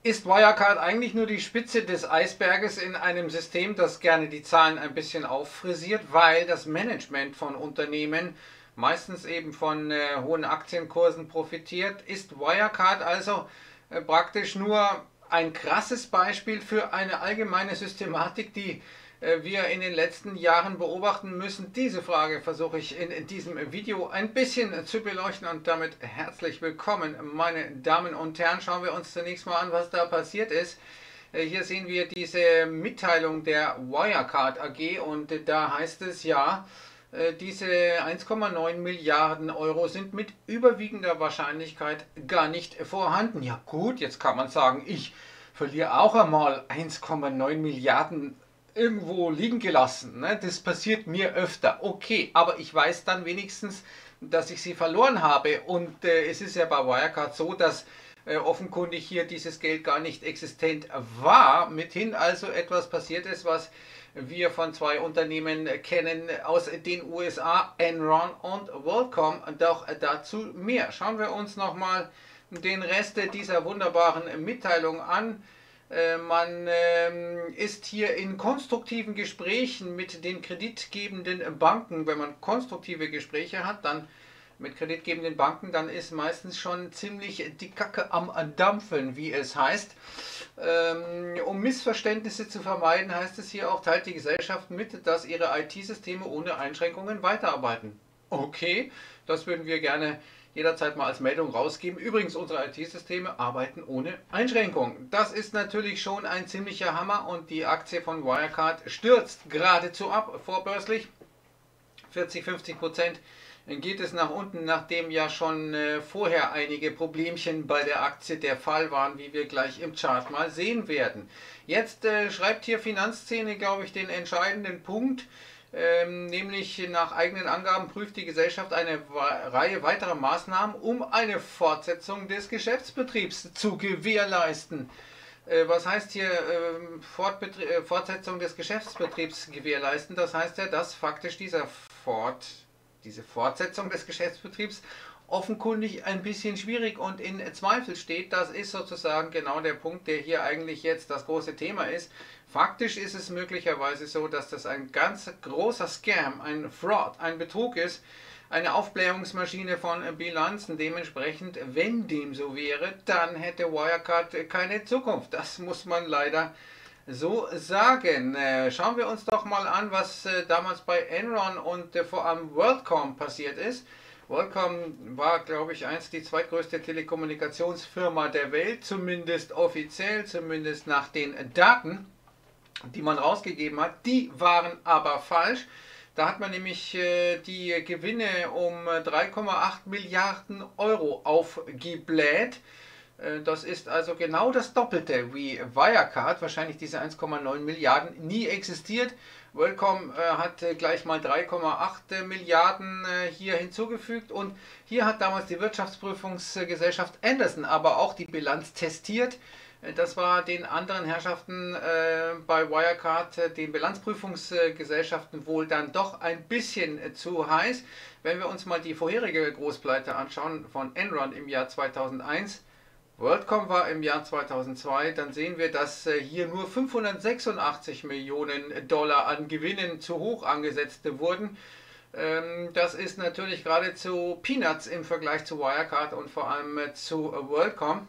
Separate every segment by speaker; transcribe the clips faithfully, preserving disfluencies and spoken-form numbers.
Speaker 1: Ist Wirecard eigentlich nur die Spitze des Eisberges in einem System, das gerne die Zahlen ein bisschen auffrisiert, weil das Management von Unternehmen meistens eben von äh, hohen Aktienkursen profitiert? Ist Wirecard also äh, praktisch nur ein krasses Beispiel für eine allgemeine Systematik, die äh, wir in den letzten Jahren beobachten müssen? Diese Frage versuche ich in, in diesem Video ein bisschen zu beleuchten und damit herzlich willkommen, meine Damen und Herren. Schauen wir uns zunächst mal an, was da passiert ist. Äh, hier sehen wir diese Mitteilung der Wirecard A G und äh, da heißt es ja, äh, diese eins Komma neun Milliarden Euro sind mit überwiegender Wahrscheinlichkeit gar nicht vorhanden. Ja gut, jetzt kann man sagen, ich verliere auch einmal eins Komma neun Milliarden irgendwo liegen gelassen. Ne? Das passiert mir öfter. Okay, aber ich weiß dann wenigstens, dass ich sie verloren habe. Und äh, es ist ja bei Wirecard so, dass äh, offenkundig hier dieses Geld gar nicht existent war. Mithin also etwas passiert ist, was wir von zwei Unternehmen kennen aus den U S A, Enron und WorldCom. Doch dazu mehr. Schauen wir uns nochmal den Rest dieser wunderbaren Mitteilung an. Man ähm, ist hier in konstruktiven Gesprächen mit den kreditgebenden Banken. Wenn man konstruktive Gespräche hat, dann mit kreditgebenden Banken, dann ist meistens schon ziemlich die Kacke am Dampfen, wie es heißt. Ähm, um Missverständnisse zu vermeiden, heißt es hier auch, teilt die Gesellschaft mit, dass ihre I T-Systeme ohne Einschränkungen weiterarbeiten. Okay, das würden wir gerne jederzeit mal als Meldung rausgeben. Übrigens, unsere I T-Systeme arbeiten ohne Einschränkung. Das ist natürlich schon ein ziemlicher Hammer und die Aktie von Wirecard stürzt geradezu ab, vorbörslich. vierzig, fünfzig Prozent geht es nach unten, nachdem ja schon äh, vorher einige Problemchen bei der Aktie der Fall waren, wie wir gleich im Chart mal sehen werden. Jetzt äh, schreibt hier Finanzszene, glaube ich, den entscheidenden Punkt. Ähm, nämlich nach eigenen Angaben prüft die Gesellschaft eine Reihe weiterer Maßnahmen, um eine Fortsetzung des Geschäftsbetriebs zu gewährleisten. Äh, was heißt hier äh, äh, Fortsetzung des Geschäftsbetriebs gewährleisten? Das heißt ja, dass faktisch dieser Fort, diese Fortsetzung des Geschäftsbetriebs offenkundig ein bisschen schwierig und in Zweifel steht. Das ist sozusagen genau der Punkt, der hier eigentlich jetzt das große Thema ist. Faktisch ist es möglicherweise so, dass das ein ganz großer Scam, ein Fraud, ein Betrug ist, eine Aufblähungsmaschine von Bilanzen. Dementsprechend, wenn dem so wäre, dann hätte Wirecard keine Zukunft. Das muss man leider so sagen. Schauen wir uns doch mal an, was damals bei Enron und vor allem WorldCom passiert ist. WorldCom war, glaube ich, einst die zweitgrößte Telekommunikationsfirma der Welt, zumindest offiziell, zumindest nach den Daten, die man rausgegeben hat. Die waren aber falsch. Da hat man nämlich äh, die Gewinne um drei Komma acht Milliarden Euro aufgebläht. Äh, das ist also genau das Doppelte wie Wirecard. Wahrscheinlich diese eins Komma neun Milliarden nie existiert. WorldCom äh, hat äh, gleich mal drei Komma acht Milliarden äh, hier hinzugefügt und hier hat damals die Wirtschaftsprüfungsgesellschaft Andersen aber auch die Bilanz testiert. Das war den anderen Herrschaften äh, bei Wirecard, äh, den Bilanzprüfungsgesellschaften, wohl dann doch ein bisschen äh, zu heiß. Wenn wir uns mal die vorherige Großpleite anschauen von Enron im Jahr zweitausendeins, WorldCom war im Jahr zweitausendzwei, dann sehen wir, dass äh, hier nur fünfhundertsechsundachtzig Millionen Dollar an Gewinnen zu hoch angesetzt wurden. Ähm, das ist natürlich geradezu Peanuts im Vergleich zu Wirecard und vor allem äh, zu äh, WorldCom.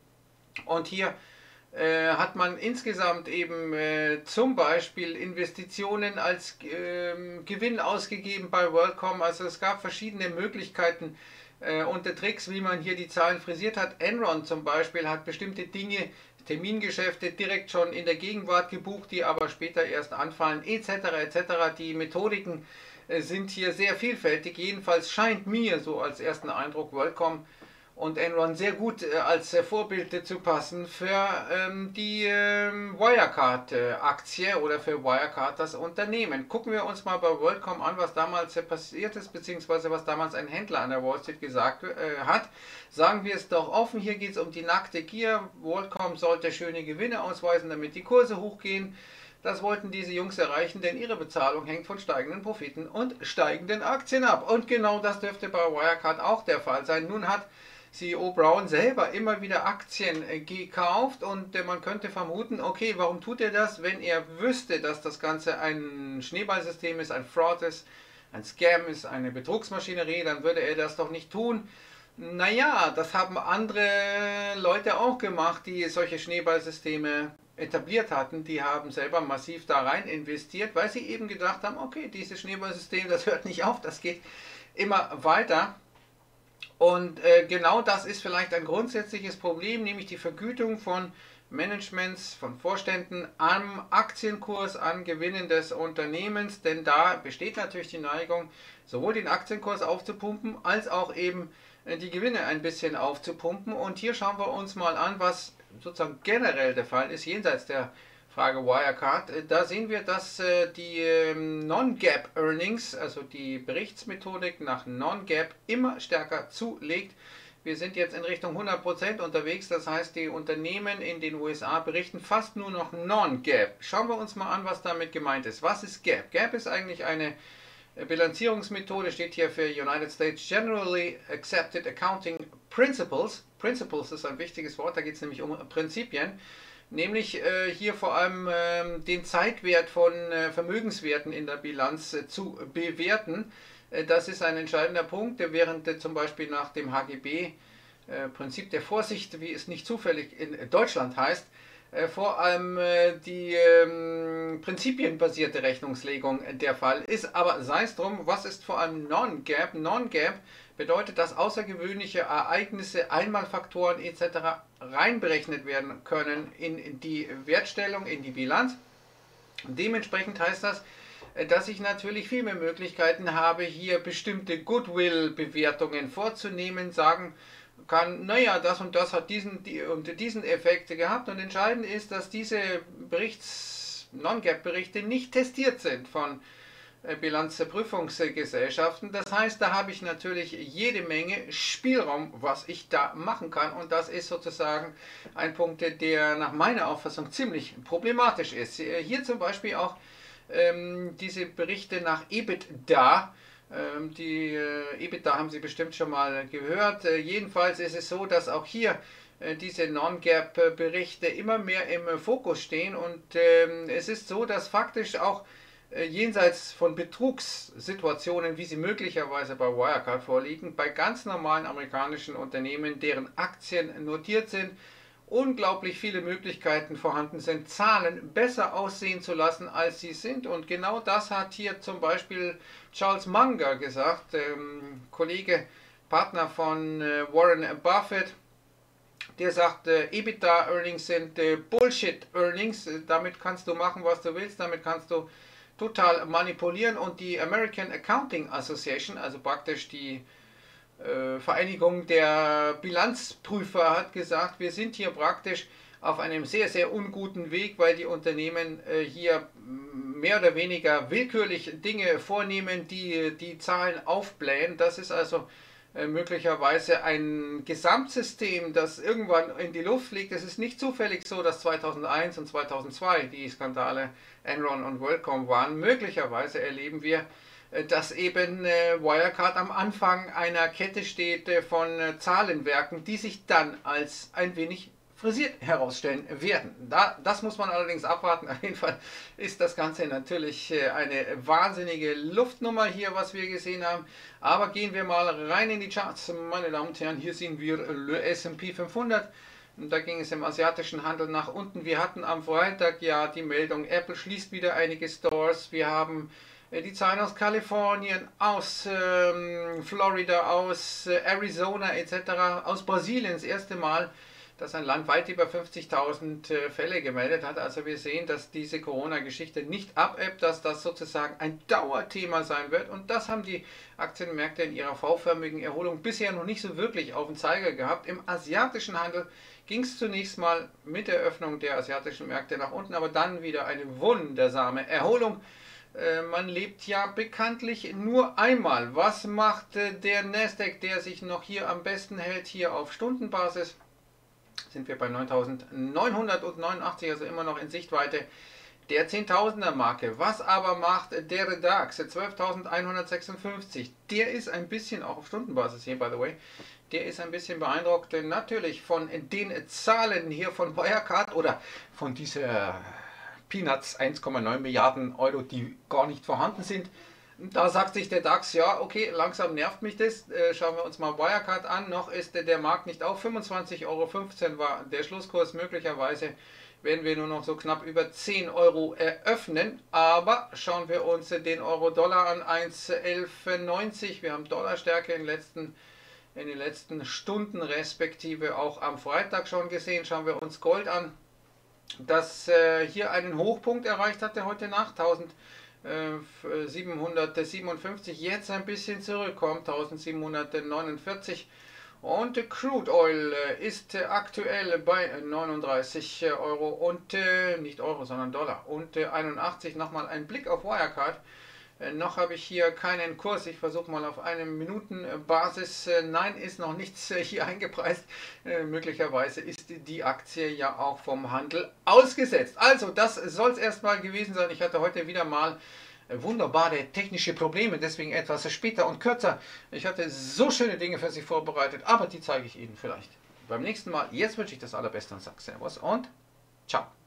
Speaker 1: Und hier äh, hat man insgesamt eben äh, zum Beispiel Investitionen als äh, Gewinn ausgegeben bei WorldCom. Also es gab verschiedene Möglichkeiten äh, und Tricks, wie man hier die Zahlen frisiert hat. Enron zum Beispiel hat bestimmte Dinge, Termingeschäfte direkt schon in der Gegenwart gebucht, die aber später erst anfallen, et cetera et cetera. Die Methodiken äh, sind hier sehr vielfältig. Jedenfalls scheint mir so als ersten Eindruck WorldCom und Enron sehr gut äh, als äh, Vorbild äh, zu passen für ähm, die ähm, Wirecard-Aktie äh, oder für Wirecard das Unternehmen. Gucken wir uns mal bei WorldCom an, was damals äh, passiert ist, beziehungsweise was damals ein Händler an der Wall Street gesagt äh, hat. Sagen wir es doch offen, hier geht es um die nackte Gier. WorldCom sollte schöne Gewinne ausweisen, damit die Kurse hochgehen. Das wollten diese Jungs erreichen, denn ihre Bezahlung hängt von steigenden Profiten und steigenden Aktien ab. Und genau das dürfte bei Wirecard auch der Fall sein. Nun hat C E O Brown selber immer wieder Aktien äh, gekauft und äh, man könnte vermuten, okay, warum tut er das, wenn er wüsste, dass das Ganze ein Schneeballsystem ist, ein Fraud ist, ein Scam ist, eine Betrugsmaschinerie, dann würde er das doch nicht tun. Naja, das haben andere Leute auch gemacht, die solche Schneeballsysteme etabliert hatten. Die haben selber massiv da rein investiert, weil sie eben gedacht haben, okay, dieses Schneeballsystem, das hört nicht auf, das geht immer weiter. Und äh, genau das ist vielleicht ein grundsätzliches Problem, nämlich die Vergütung von Managements, von Vorständen am Aktienkurs, an Gewinnen des Unternehmens, denn da besteht natürlich die Neigung, sowohl den Aktienkurs aufzupumpen, als auch eben äh, die Gewinne ein bisschen aufzupumpen. Und hier schauen wir uns mal an, was sozusagen generell der Fall ist, jenseits der Frage Wirecard. Da sehen wir, dass äh, die ähm, Non-Gap Earnings, also die Berichtsmethodik nach Non-Gap, immer stärker zulegt. Wir sind jetzt in Richtung hundert Prozent unterwegs, das heißt, die Unternehmen in den U S A berichten fast nur noch Non-Gap. Schauen wir uns mal an, was damit gemeint ist. Was ist Gap? Gap ist eigentlich eine Bilanzierungsmethode, steht hier für United States Generally Accepted Accounting Principles. Principles ist ein wichtiges Wort, da geht es nämlich um Prinzipien. Nämlich äh, hier vor allem äh, den Zeitwert von äh, Vermögenswerten in der Bilanz äh, zu bewerten. Äh, das ist ein entscheidender Punkt, der während äh, zum Beispiel nach dem H G B, äh, Prinzip der Vorsicht, wie es nicht zufällig in Deutschland heißt, äh, vor allem äh, die äh, prinzipienbasierte Rechnungslegung der Fall ist. Aber sei es drum, was ist vor allem Non-Gap? Non-Gap bedeutet, dass außergewöhnliche Ereignisse, Einmalfaktoren et cetera reinberechnet werden können in die Wertstellung, in die Bilanz. Dementsprechend heißt das, dass ich natürlich viel mehr Möglichkeiten habe, hier bestimmte Goodwill-Bewertungen vorzunehmen, sagen kann, naja, das und das hat diesen die, und diesen Effekt gehabt. Und entscheidend ist, dass diese Berichts, Non-Gap-Berichte nicht testiert sind von Bilanzprüfungsgesellschaften. Das heißt, da habe ich natürlich jede Menge Spielraum, was ich da machen kann. Und das ist sozusagen ein Punkt, der nach meiner Auffassung ziemlich problematisch ist. Hier zum Beispiel auch ähm, diese Berichte nach EBITDA. Ähm, die äh, EBITDA haben Sie bestimmt schon mal gehört. Äh, jedenfalls ist es so, dass auch hier äh, diese Non-Gap-Berichte immer mehr im Fokus stehen. Und ähm, es ist so, dass faktisch auch jenseits von Betrugssituationen, wie sie möglicherweise bei Wirecard vorliegen, bei ganz normalen amerikanischen Unternehmen, deren Aktien notiert sind, unglaublich viele Möglichkeiten vorhanden sind, Zahlen besser aussehen zu lassen, als sie sind. Und genau das hat hier zum Beispiel Charles Munger gesagt, ähm, Kollege, Partner von äh, Warren Buffett. Der sagt, äh, EBITDA-Earnings sind äh, Bullshit-Earnings. Damit kannst du machen, was du willst. Damit kannst du total manipulieren. Und die American Accounting Association, also praktisch die äh, Vereinigung der Bilanzprüfer, hat gesagt, wir sind hier praktisch auf einem sehr, sehr unguten Weg, weil die Unternehmen äh, hier mehr oder weniger willkürlich Dinge vornehmen, die die Zahlen aufblähen. Das ist also äh, möglicherweise ein Gesamtsystem, das irgendwann in die Luft fliegt. Es ist nicht zufällig so, dass zweitausendeins und zweitausendzwei die Skandale Enron und WorldCom waren. Möglicherweise erleben wir, dass eben äh, Wirecard am Anfang einer Kette steht äh, von äh, Zahlenwerken, die sich dann als ein wenig frisiert herausstellen werden. Da, das muss man allerdings abwarten. Auf jeden Fall ist das Ganze natürlich äh, eine wahnsinnige Luftnummer hier, was wir gesehen haben. Aber gehen wir mal rein in die Charts, meine Damen und Herren. Hier sehen wir le S und P fünfhundert. Da ging es im asiatischen Handel nach unten. Wir hatten am Freitag ja die Meldung, Apple schließt wieder einige Stores. Wir haben äh, die Zahlen aus Kalifornien, aus ähm, Florida, aus äh, Arizona et cetera. Aus Brasilien das erste Mal, dass ein Land weit über fünfzigtausend äh, Fälle gemeldet hat. Also wir sehen, dass diese Corona-Geschichte nicht abebbt, dass das sozusagen ein Dauerthema sein wird. Und das haben die Aktienmärkte in ihrer V-förmigen Erholung bisher noch nicht so wirklich auf den Zeiger gehabt. Im asiatischen Handel ging es zunächst mal mit der Öffnung der asiatischen Märkte nach unten, aber dann wieder eine wundersame Erholung. Äh, man lebt ja bekanntlich nur einmal. Was macht äh, der Nasdaq, der sich noch hier am besten hält, hier auf Stundenbasis? Sind wir bei neuntausendneunhundertneunundachtzig, also immer noch in Sichtweite. der zehntausender Marke. Was aber macht der DAX? zwölftausendeinhundertsechsundfünfzig. Der ist ein bisschen, auch auf Stundenbasis hier, by the way, der ist ein bisschen beeindruckt. Natürlich von den Zahlen hier von Wirecard oder von dieser Peanuts eins Komma neun Milliarden Euro, die gar nicht vorhanden sind. Da sagt sich der DAX, ja, okay, langsam nervt mich das. Äh, schauen wir uns mal Wirecard an. Noch ist der Markt nicht auf. fünfundzwanzig Euro fünfzehn war der Schlusskurs. Möglicherweise werden wir nur noch so knapp über zehn Euro eröffnen. Aber schauen wir uns den Euro-Dollar an. eins Komma elf neunzig. Wir haben Dollarstärke in den letzten in den letzten Stunden, respektive auch am Freitag schon gesehen. Schauen wir uns Gold an, das äh, hier einen Hochpunkt erreicht hatte heute Nacht, tausendsiebenhundertsiebenundfünfzig, jetzt ein bisschen zurückkommt, tausendsiebenhundertneunundvierzig. Und Crude Oil äh, ist äh, aktuell bei neununddreißig Euro und äh, nicht Euro, sondern Dollar und äh, einundachtzig. Nochmal ein Blick auf Wirecard. Äh, noch habe ich hier keinen Kurs. Ich versuche mal auf eine Minutenbasis. Äh, nein, ist noch nichts äh, hier eingepreist. Äh, möglicherweise ist die Aktie ja auch vom Handel ausgesetzt. Also, das soll es erstmal gewesen sein. Ich hatte heute wieder mal äh, wunderbare technische Probleme, deswegen etwas später und kürzer. Ich hatte so schöne Dinge für Sie vorbereitet, aber die zeige ich Ihnen vielleicht beim nächsten Mal. Jetzt wünsche ich das Allerbeste und sage Servus und ciao.